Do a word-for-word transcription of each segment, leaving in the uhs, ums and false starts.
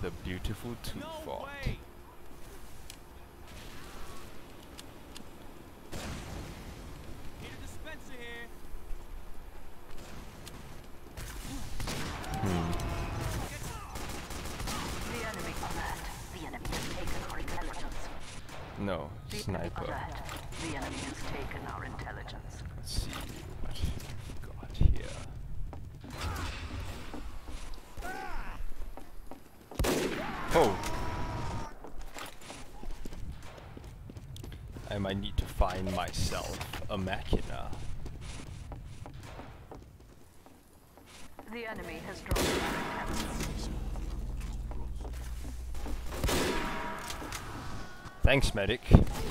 The beautiful tooth fort. Hmm. The enemy alert. The enemy has taken our intelligence. No, sniper. Alert. The enemy has taken our intelligence. Let's see what we've got here. Oh! I might need to find myself a machina. The enemy has dropped our intelligence. Thanks, medic.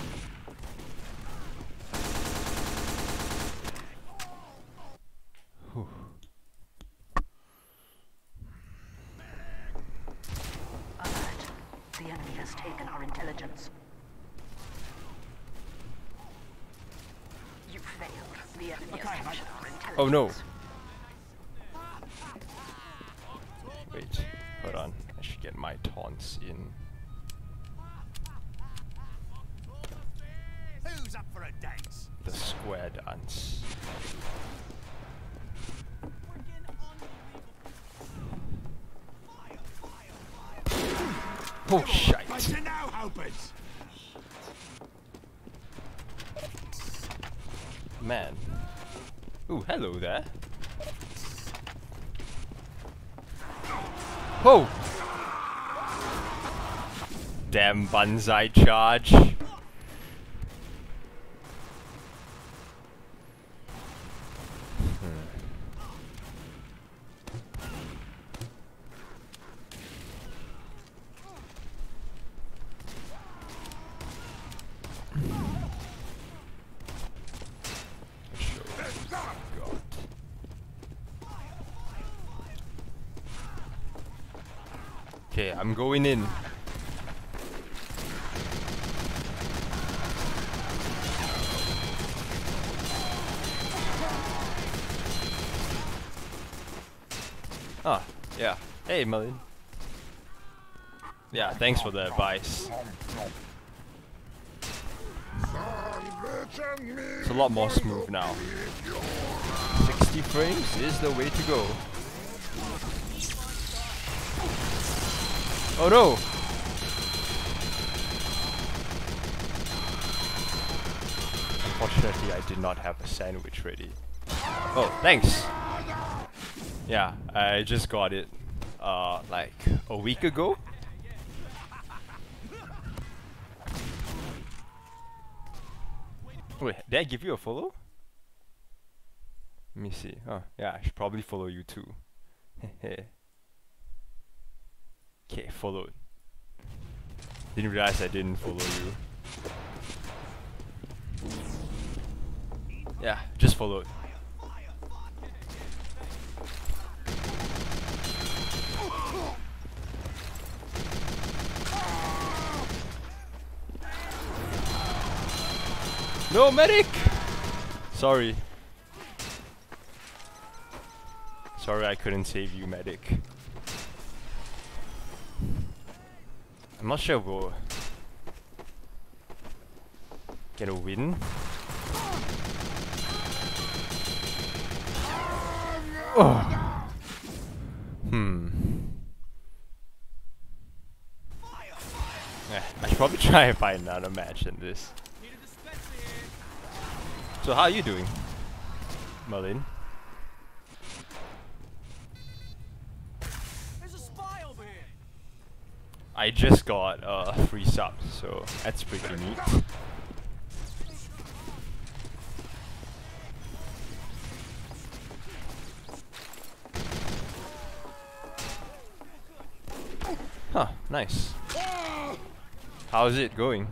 Whew. Alert. The enemy has taken our intelligence. You failed. The enemy has captured our intelligence. Oh no! Wait, hold on. I should get my taunts in. Who's up for a dance? The square dance. Oh shite! But you know, Hopers. Man. Ooh, hello there. Whoa! Damn banzai charge. Okay, I'm going in. Ah, yeah. Hey, Malin. Yeah, thanks for the advice. It's a lot more smooth now. sixty frames is the way to go. Oh no! Unfortunately, I did not have a sandwich ready. Oh, thanks! Yeah, I just got it uh, like a week ago. Wait, did I give you a follow? Let me see. Oh, yeah, I should probably follow you too. Okay, followed. Didn't realize I didn't follow you. Yeah, just followed. No, medic! Sorry. Sorry I couldn't save you, medic. I'm not sure we'll get a win. Oh. Hmm. Yeah, I should probably try and find another match than this. So how are you doing, Merlin? I just got a uh, free sub, so that's pretty neat. Huh, nice. How's it going?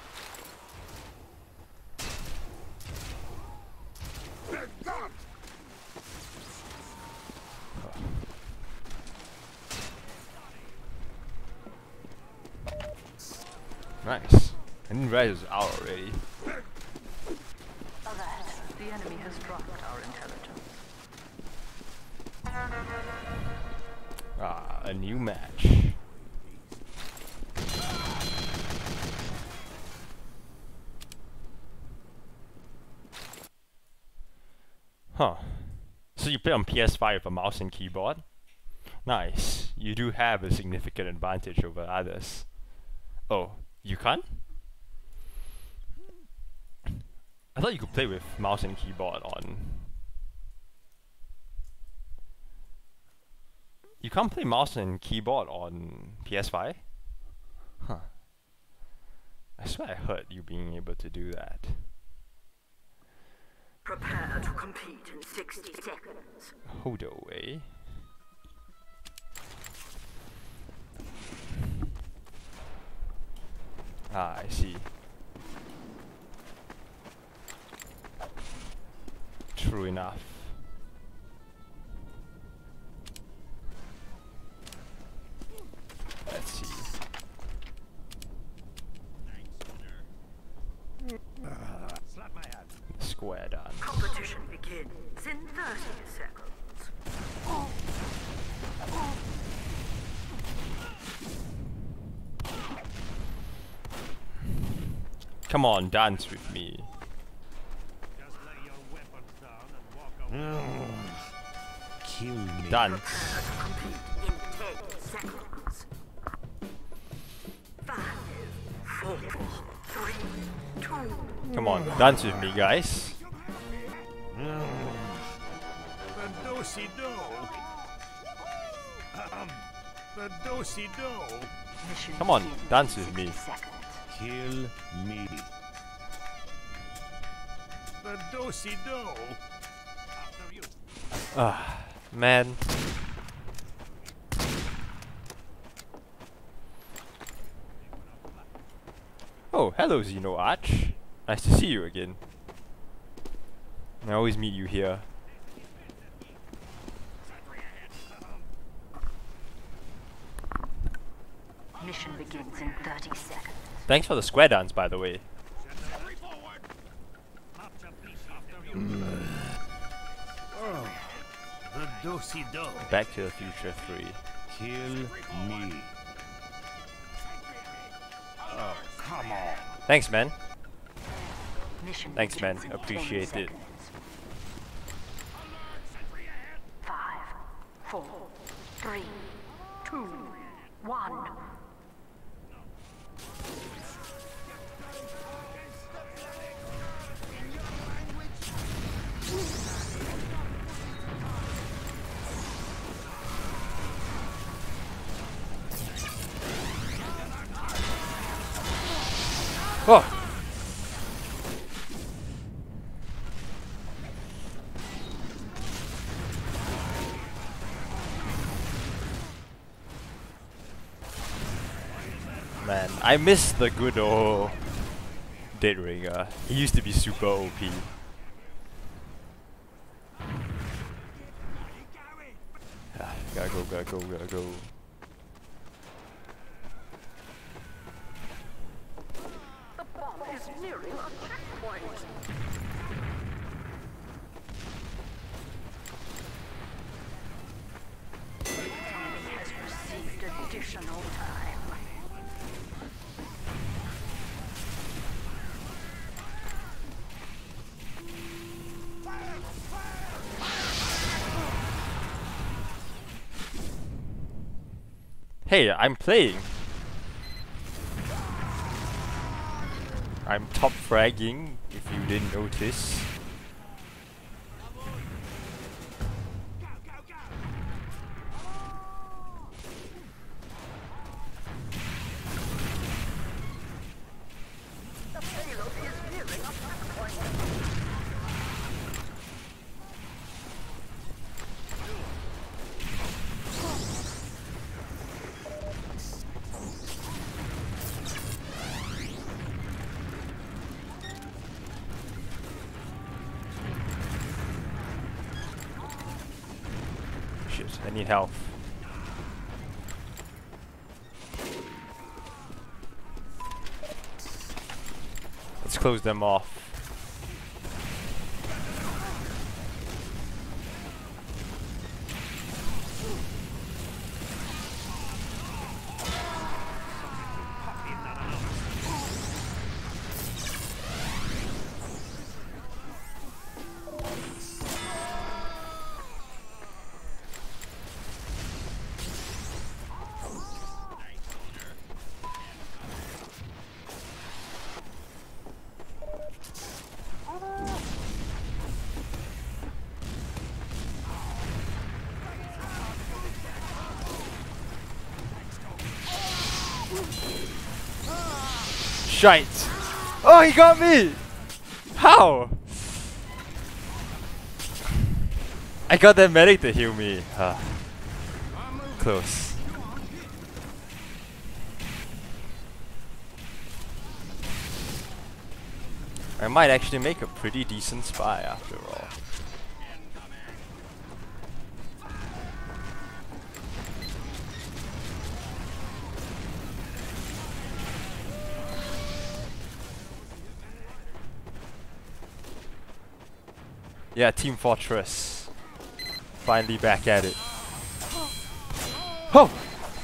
Nice. I didn't realize it was out already. Alert. The enemy has dropped our intelligence. Ah, a new match. Huh. So you play on P S five with a mouse and keyboard? Nice. You do have a significant advantage over others. Oh, you can't? I thought you could play with mouse and keyboard on... You can't play mouse and keyboard on P S five? Huh. I swear I heard you being able to do that. Prepare to compete in sixty seconds. Hold away. Ah, I see. True enough. Let's see. Slap my hand. Square done. Competition begins in thirty seconds. Come on, dance with me. Just lay your weapons down and walk away. Kill me. Dance. Prepare to compete in ten seconds. Five, four, three, two, Come on, dance with me, guys. The do-si-do. Um, the do-si-do. mission Come on, begins dance in with me. sixty seconds. Kill me. The do-si-do. After you. Ah, man. Oh, hello Xeno Arch. Nice to see you again. I always meet you here. Mission begins in thirty seconds. Thanks for the square dance, by the way. Hurry forward. After peace after you. Oh, the do-si-do. Back to the Future three. Kill me. Oh, come on. Thanks, man. Mission Thanks, man. begins in ten Appreciate it. seconds. Five, four, three, two, one. Oh! Man, I miss the good old Dead Ringer. He used to be super O P. Ah, gotta go, gotta go, gotta go. The bomb is nearing a checkpoint. The enemy has received additional time. Hey, I'm playing. I'm top fragging, if you didn't notice. The payload is nearing a checkpoint. Shit, I need help. Let's close them off. shite! Oh, he got me! How? I got that medic to heal me. Ah. Close. I might actually make a pretty decent spy after all. Yeah, Team Fortress. Finally back at it. Oh!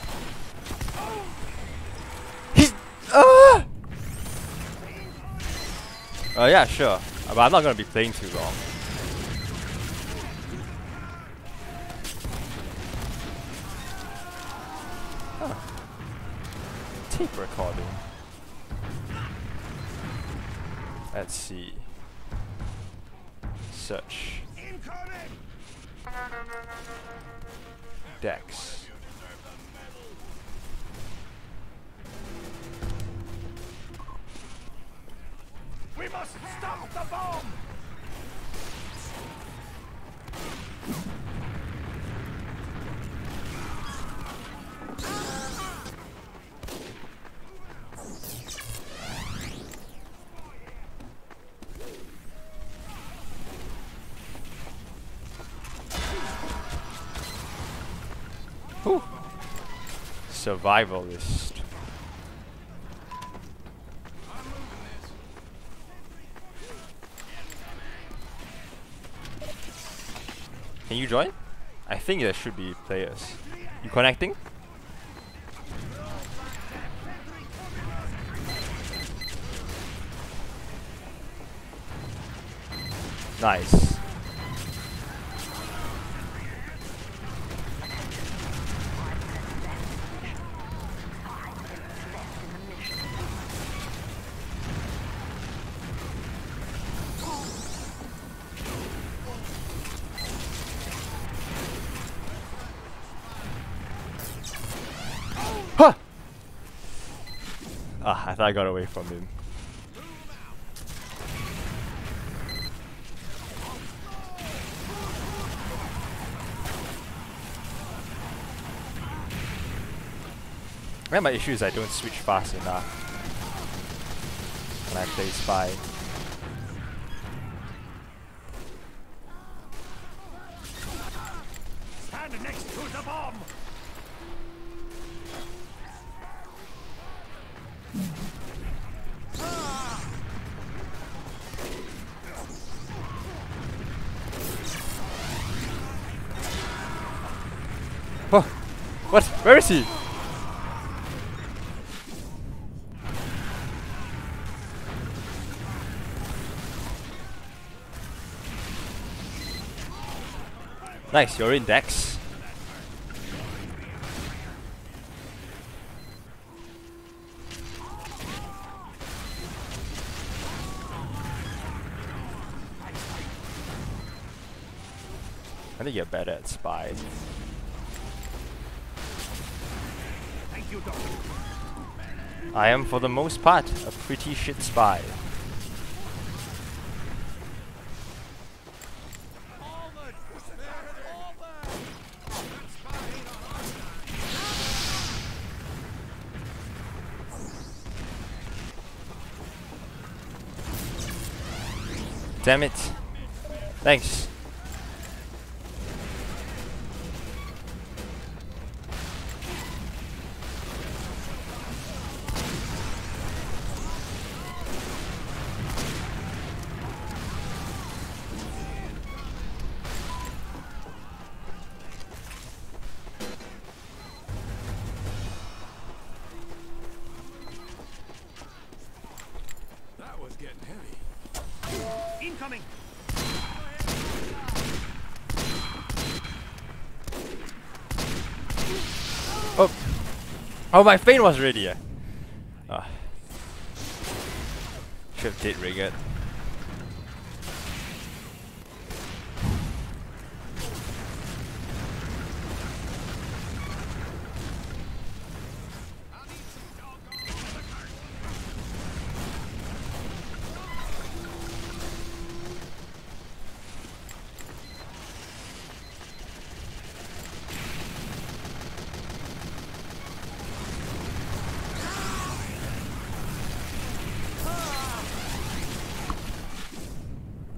He's... Ah! Uh, yeah, sure. But I'm not gonna be playing too long. Huh. Tape recording. Let's see. Search. Dex. We must stop the bomb! Whew. Survivalist. Can you join? I think there should be players. You connecting? Nice. Huh! Ah, I thought I got away from him. Right, my issue is I don't switch fast enough when I play Spy. Stand next to the bomb! Oh, what? Where is he? Nice, you're in Dex. I think you're better at Spy. Thank you, Doctor. I am, for the most part, a pretty shit Spy. Damn it. Thanks. That was getting heavy. Incoming! Oh. Oh, my feint was ready. Yeah. Ah. Should have did rig it.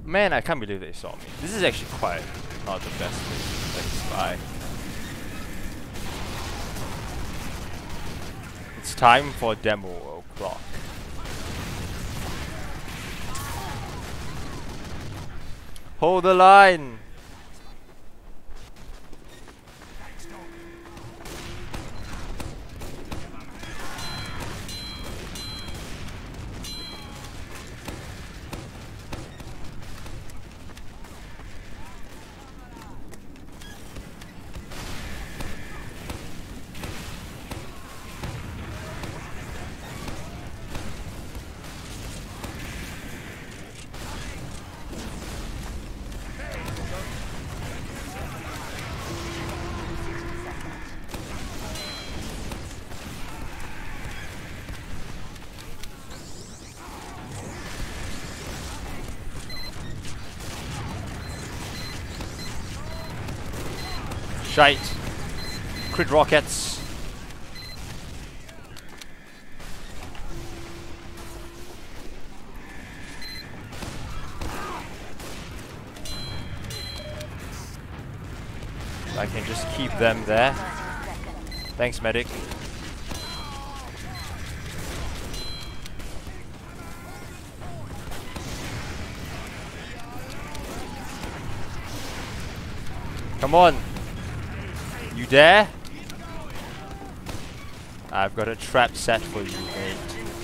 Man, I can't believe they saw me. This is actually quite not the best place to spy. It's time for demo o'clock. Hold the line! Shite. Crit rockets. I can just keep them there. Thanks, medic. Come on. You dare? I've got a trap set for you, mate.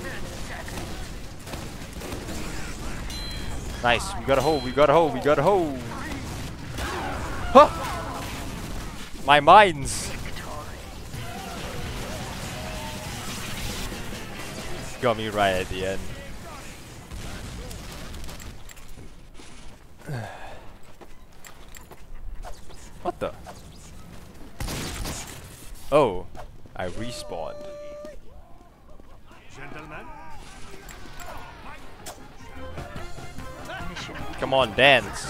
Nice. We got a hole. We got a hole. We got a hole. Huh! My mines. Got me right at the end. What the? Oh, I respawned. Gentlemen, Come on, dance.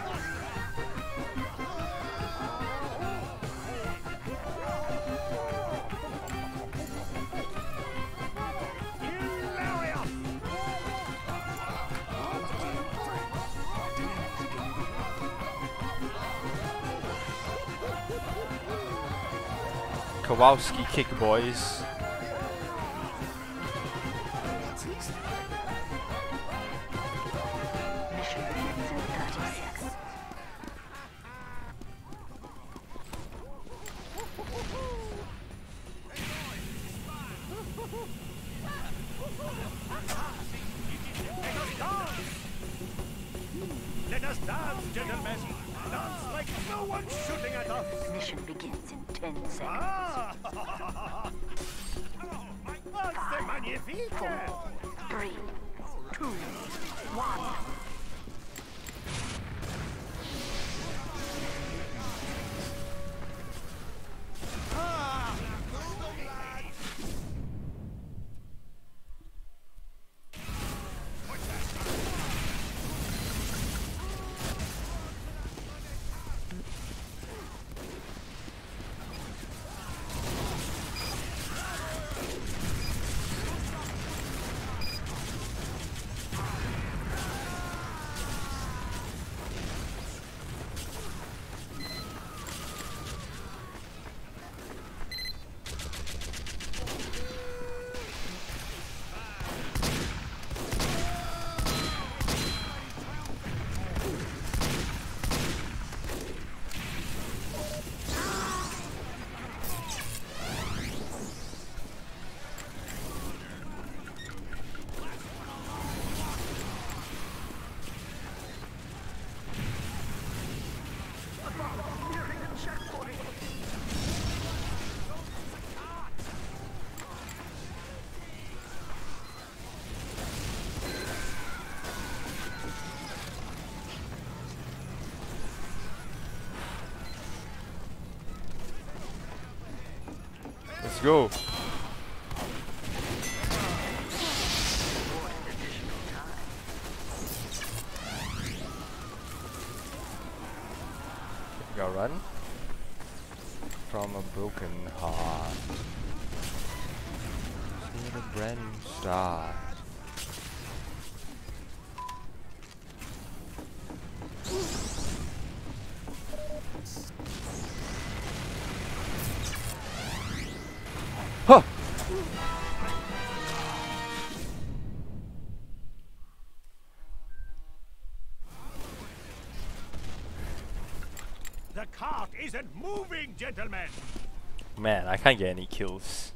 Kowalski kick, boys. Mission begins in thirty seconds. let us dance, gentlemen. Dance like no one's shooting at us. Mission begins in ten seconds. Ah! Oh, c'est magnifique! Four, three, two, one. Let's go. Go run from a broken heart. See the brand new start. Huh! The cart isn't moving, gentlemen! Man, I can't get any kills.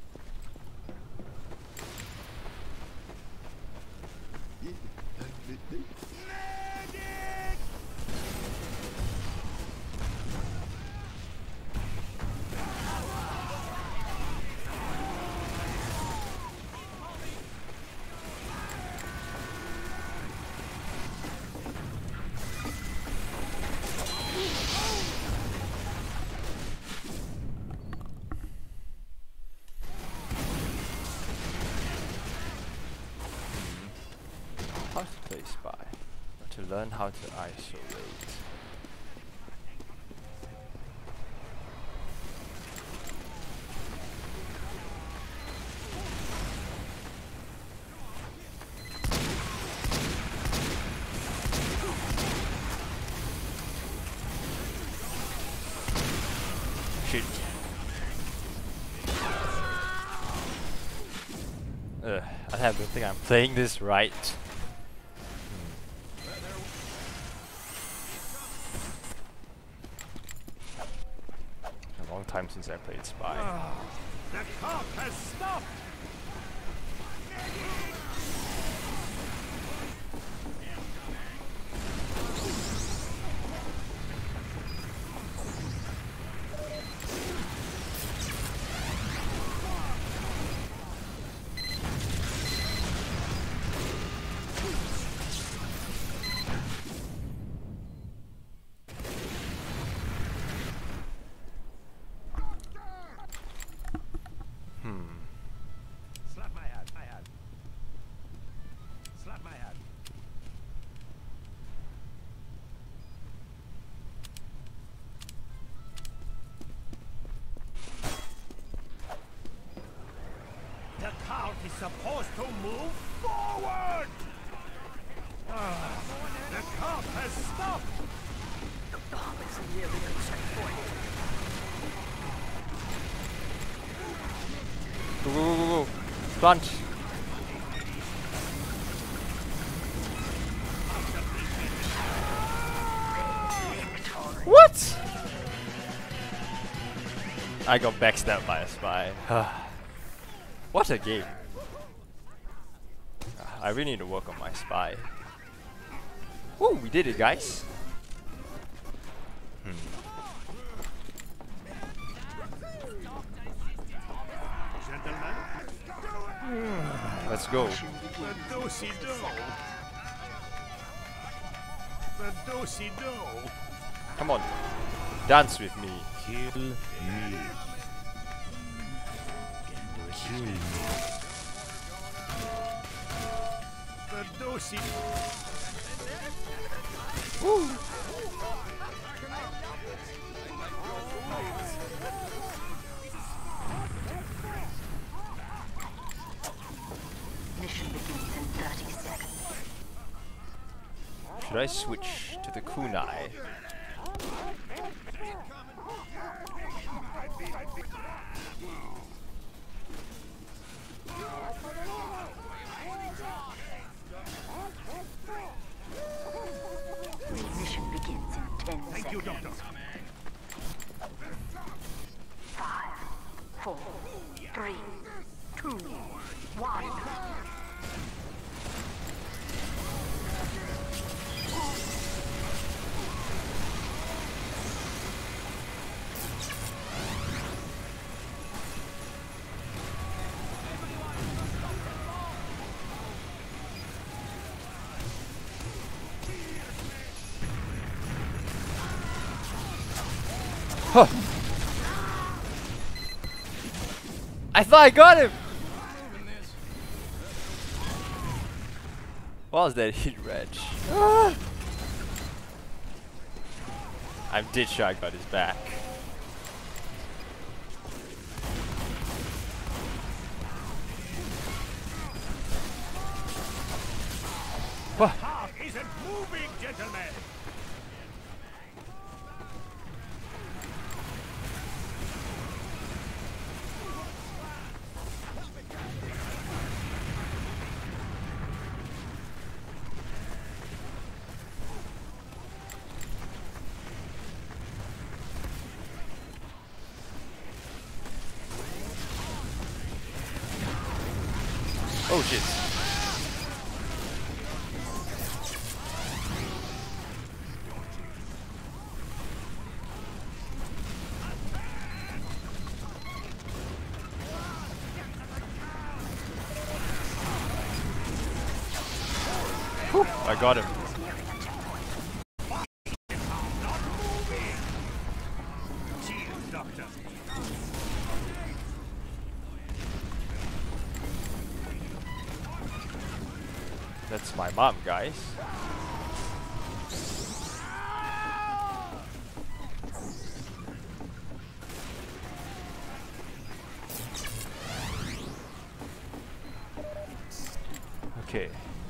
How to play spy? To learn how to isolate. Shit. Ugh, I don't think I'm playing this right. A long time since I played Spy. The cart has stopped! Slap my hand, my hand. Slap my hand. The cart is supposed to move forward! Ah, the cart has stopped! Oh, it's really good checkpoint. Go, go, go, go, go. Front. What? I got backstabbed by a spy. What a game. I really need to work on my spy. Woo, we did it, guys. Hmm. Let's go. The do-si-do. The do-si-do. Come on. Dance with me. Kill me. Kill me. The do-si. Mission begins in thirty seconds. Should I switch to the kunai? Mission begins in ten Thank you, seconds. Doctor. Five, four, three, two, one. Huh. I thought I got him! What was that hit, Reg? Ah. I'm dead sure I got his back. What? Cart isn't moving, gentlemen. Oh shit. Whew, I got him. Cheers, Doctor. That's my mom, guys. Okay.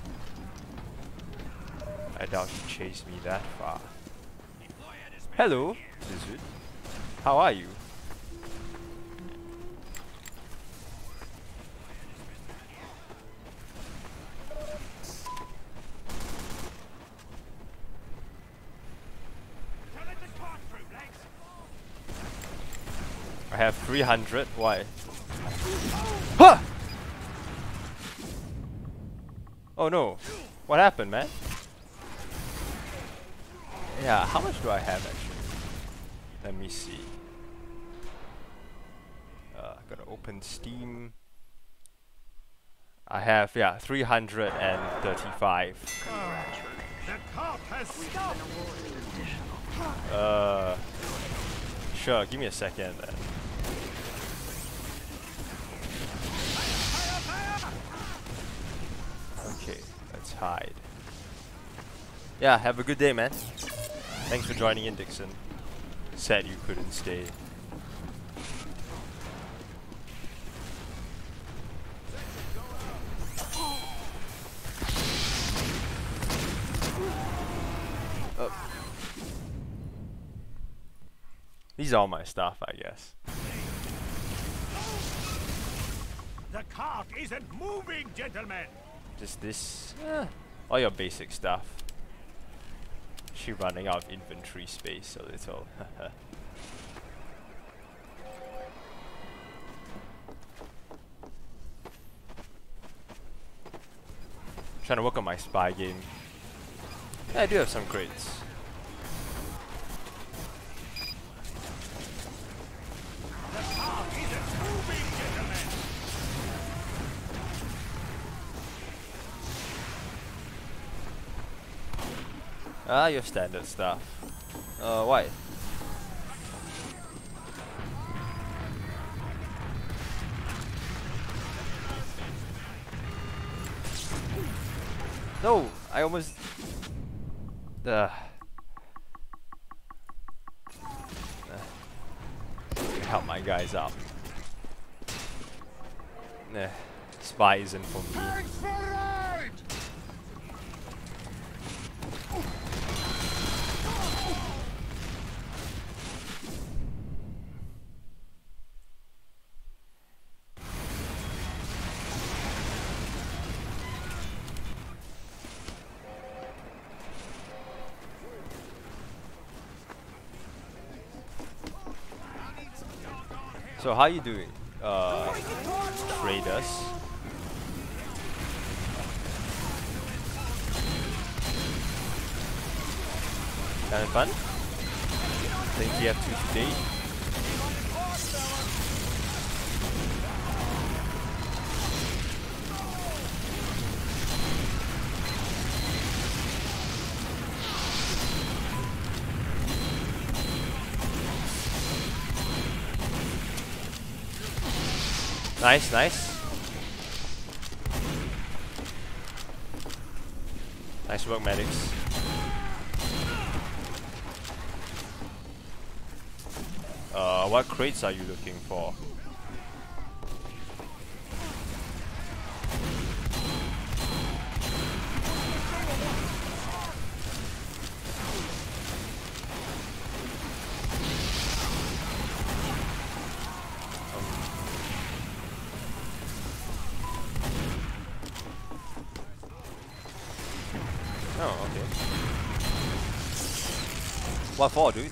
I doubt she chased me that far. Hello, lizard. How are you? I have three hundred. Why? Huh! Oh no. What happened, man? Yeah, how much do I have actually? Let me see. Uh, gotta open Steam. I have, yeah, three hundred thirty-five. The cop has stopped. Uh, sure, give me a second then. Okay, let's hide. Yeah, have a good day, man. Thanks for joining in, Dixon. Sad you couldn't stay. Oh. These are all my stuff, I guess. The cart isn't moving, gentlemen. Just this, eh, all your basic stuff. She running out of inventory space a little. Trying to work on my spy game. Yeah, I do have some crates. The cart isn't moving, gentlemen. Ah, your standard stuff. Uh, why? No, I almost. Uh. Help my guys out. Nah, spy isn't for me. So how you doing, uh, traders? Having fun? Think you have two today? Nice, nice. Nice work, medics. Uh, what crates are you looking for? Oh, okay. What for, dude?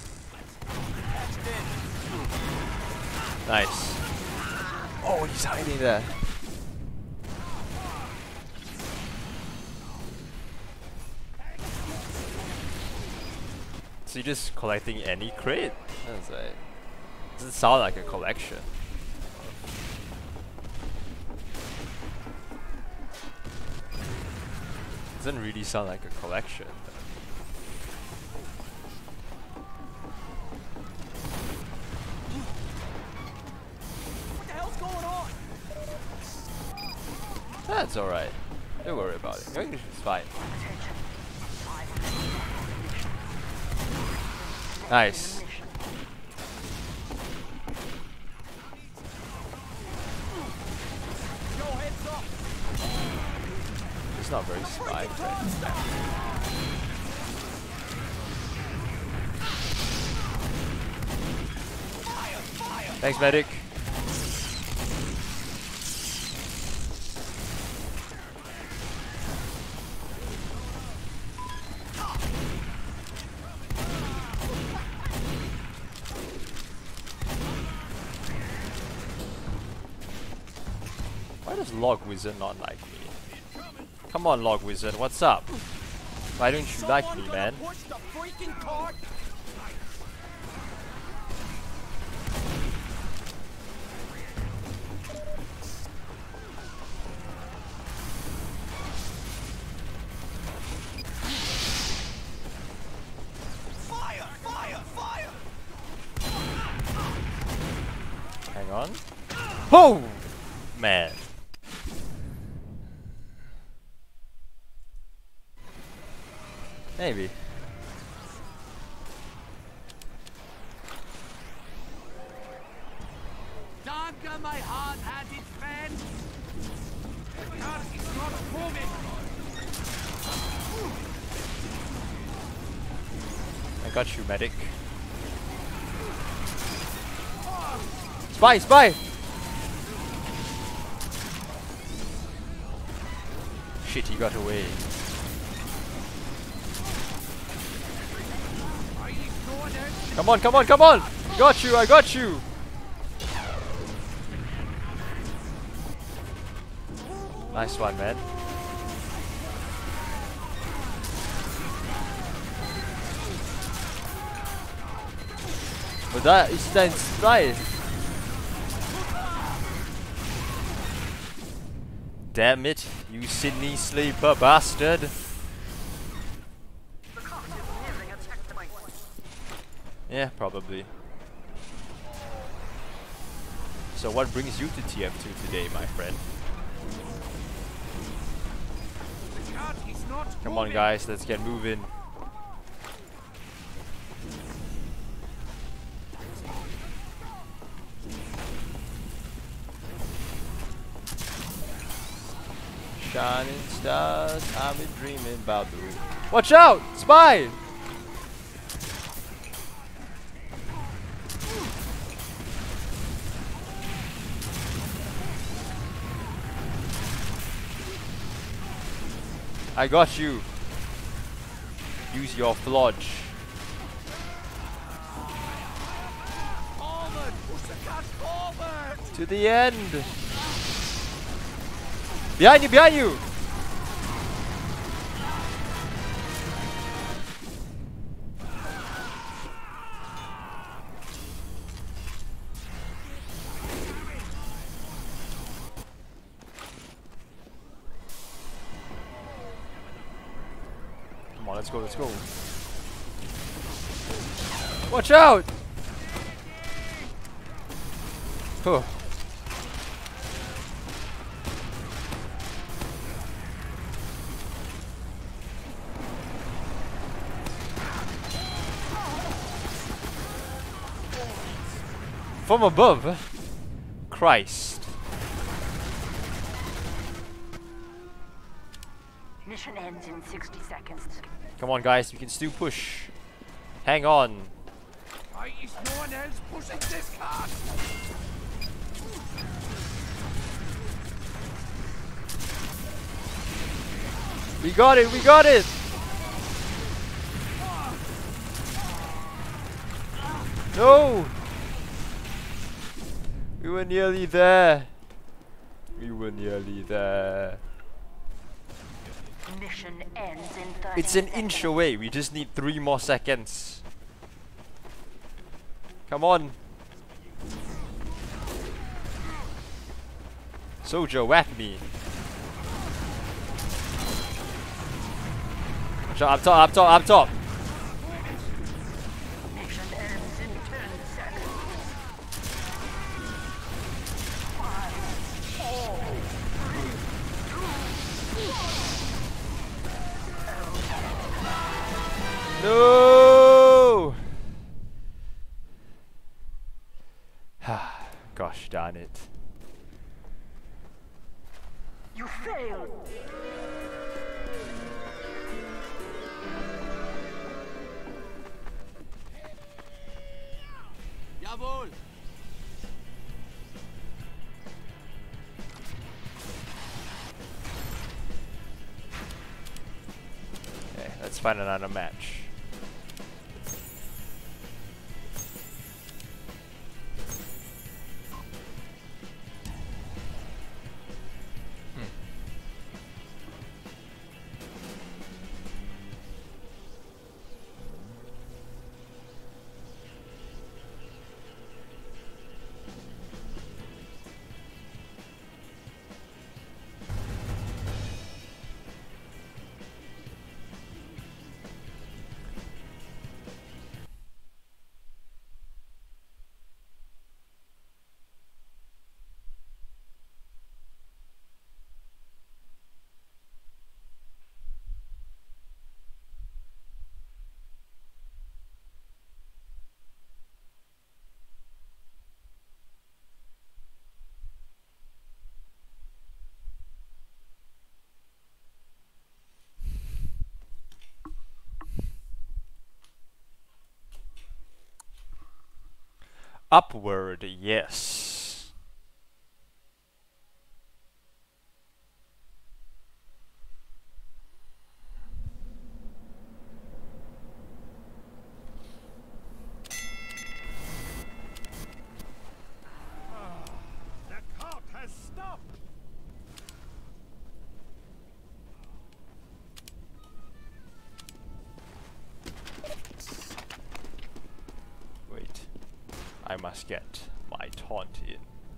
Nice. Oh, he's hiding there. So you're just collecting any crate? That's like, doesn't sound like a collection. Doesn't really sound like a collection. What the hell's going on? That's alright. Don't worry about it. English is fine. Nice. Yo, heads up. It's not very spy friendly. Thanks, medic. Why does Log Wizard not like me? Come on, Log Wizard, what's up? Why don't you like me, man? Push the freaking cart. Fire! Fire! Fire! Hang on. Oh! Man. Maybe. Danke, my hard-headed friend. The cart is not moving. I got you, medic. Spy! Spy! Shit, he got away. Come on, come on, come on! Got you, I got you! Nice one, man. But that is then nice. Damn it, you Sydney sleeper bastard! The cart is nearing a checkpoint. Yeah, probably. So what brings you to T F two today, my friend? The cart is not Come on, moving. guys, let's get moving. Shining stars, I've been dreaming about the room. Watch out! Spy! I got you. Use your flodge. Forward! Push the cart forward! To the end. Behind you, behind you! Come on, let's go, let's go. Watch out! Huh. From above? Christ. Mission ends in sixty seconds. Come on, guys, we can still push. Hang on. Why is no one else pushing this cart? We got it, we got it! No! We were nearly there. We were nearly there. Mission ends in thirty It's an seconds. inch away. We just need three more seconds. Come on. Soldier, whack me. Watch out, up top, up top, up top. Mission ends in ten seconds. No! Gosh darn it. You failed. Jawohl. Okay, let's find another match. Upward, yes. The cart has stopped. Wait. I must get my taunt in.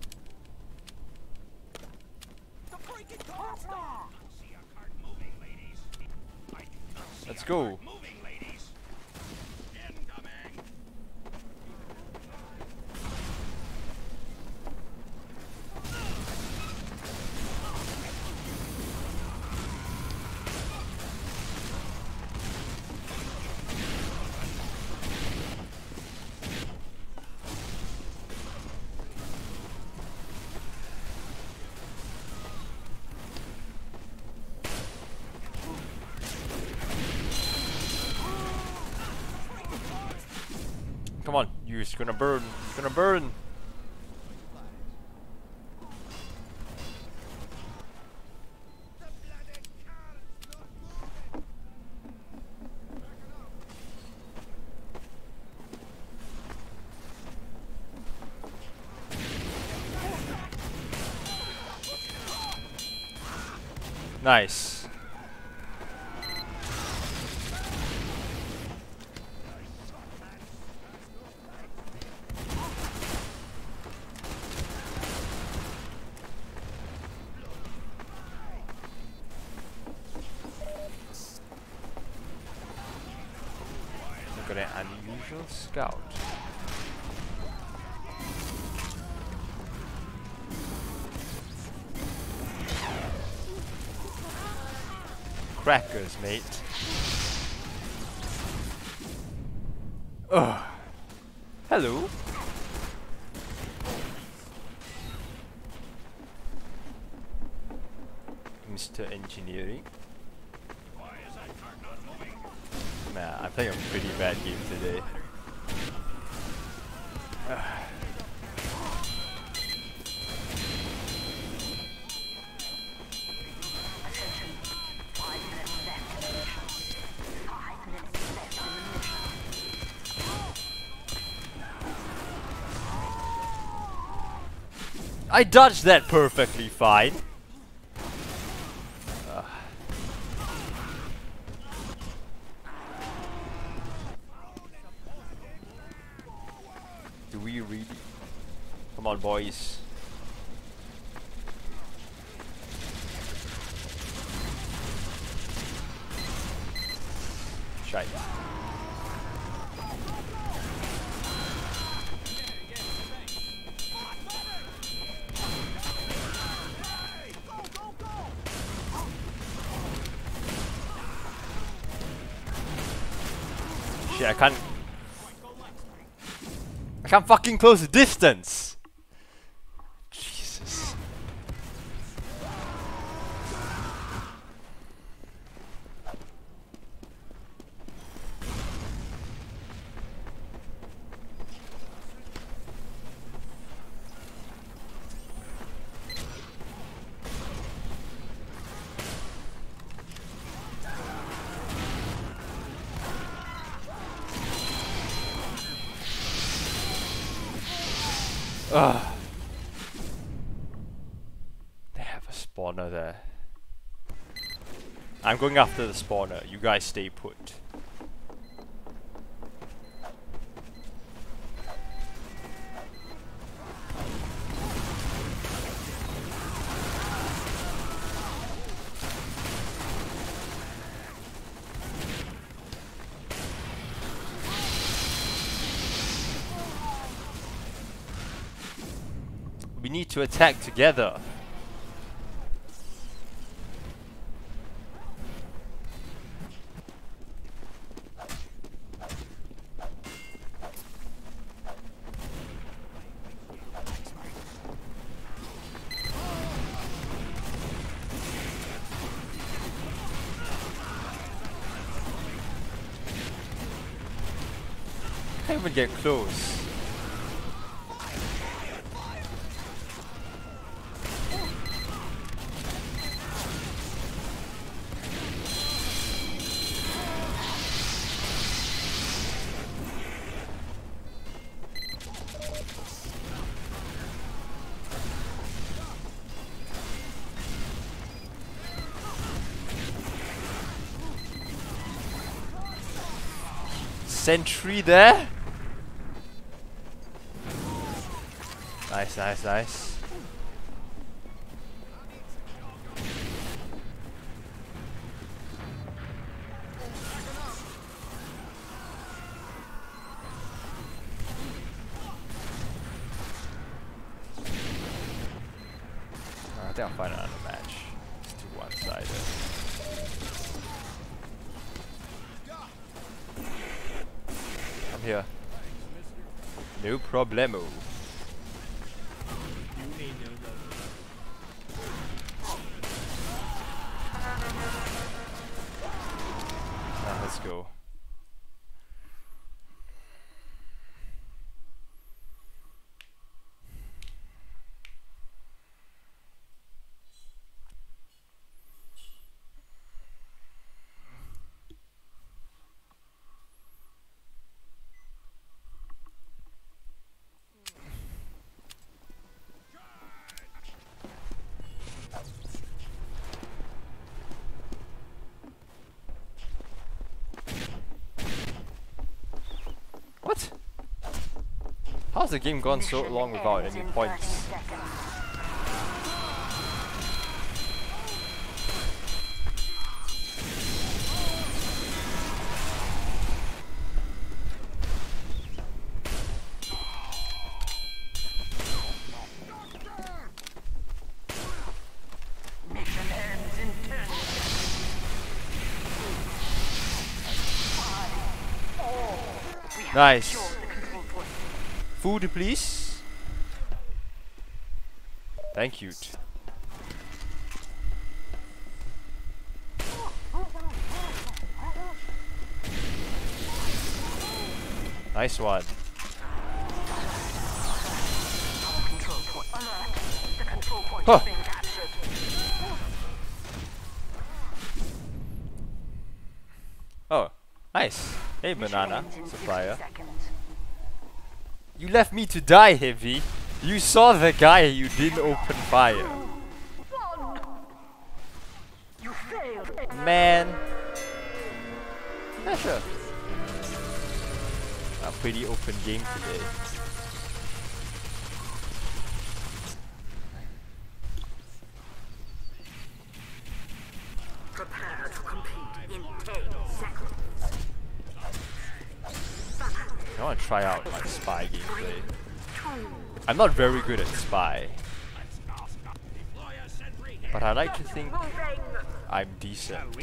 Let's go. Come on, you're just gonna burn. It's gonna burn. Nice. Look at an unusual scout. Crackers, mate. Ugh. Hello. Mister Engineering. Nah, I'm playing a pretty bad game today. Ugh. Attention. Five minutes left in the mission. Five minutes left in the mission. I dodged that perfectly fine. Ugh. you really? Come on, boys. Shite. Shit, I can't. I can't fucking close the distance! Jesus. Ugh. They have a spawner there. I'm going after the spawner. You guys stay put. We need to attack together. Can't even get close. Sentry there. Nice, nice, nice. I think I'll find another match. It's too one-sided. I'm here. No problemo. Ah, let's go. What? How's the game gone so long without any points? Mission ends in ten. Nice. The control point. Food, please. Thank you. Nice one. Control point. Alert. The control point Huh. has been captured. Oh, nice. Hey, Mission banana ends in sixty supplier. seconds. You left me to die, Heavy. You saw the guy. You didn't open fire. One. You failed. Man. Yeah, sure. A pretty open game today. want to try out like spy gameplay. I'm not very good at spy, but I like to think I'm decent.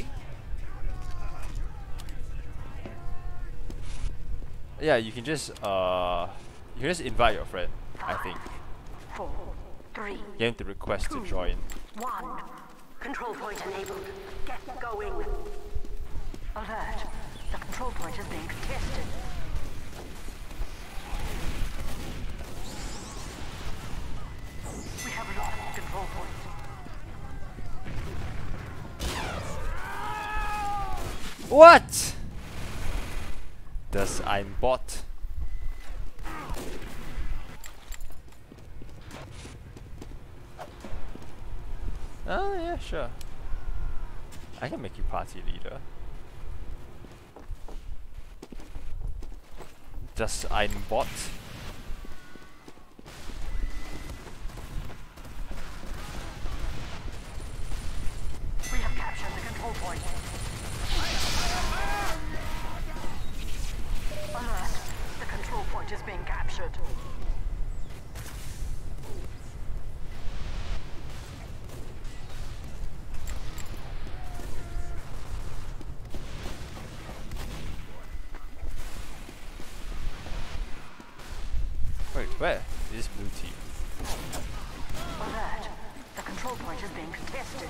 Yeah, you can just uh, you can just invite your friend. I think. Four, three, Get him to request to join. one. Control point enabled. Get going. Alert. The control point is being contested. We have lost the control point. What? Das ein Bot? Oh yeah, sure. I can make you party leader. Das ein Bot? We have captured the control point. Alert. The control point is being captured. Wait, where? This blue team. Alert. The control point is being contested.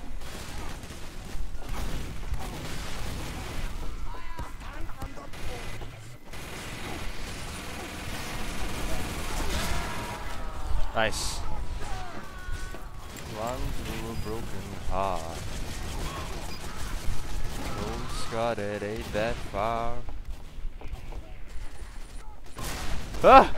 Nice. Run through a broken heart. No scar that ain't that far. Ah!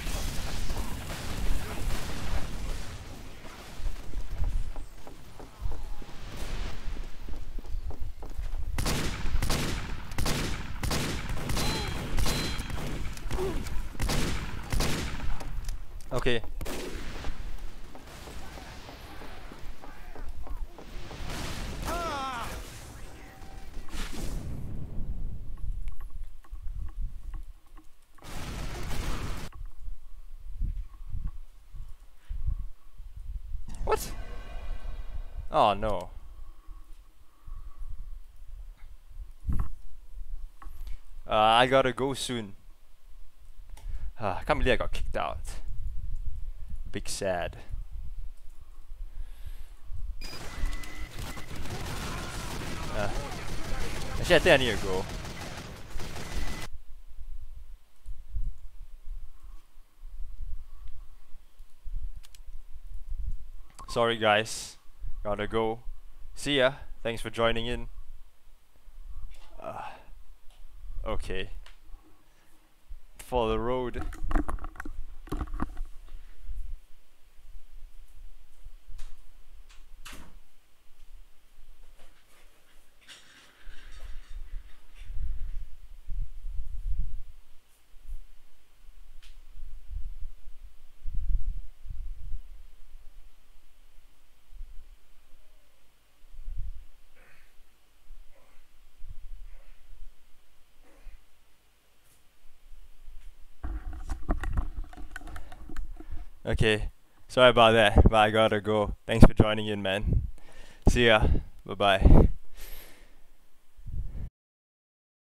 Okay. What? Oh no. Uh, I gotta go soon. Uh, I can't believe I got kicked out. Big sad. Uh, actually, I think I need to go. Sorry guys, gotta go. See ya. Thanks for joining in. Uh, okay. For the road. Okay, sorry about that, but I gotta go. Thanks for joining in, man. See ya. Bye bye.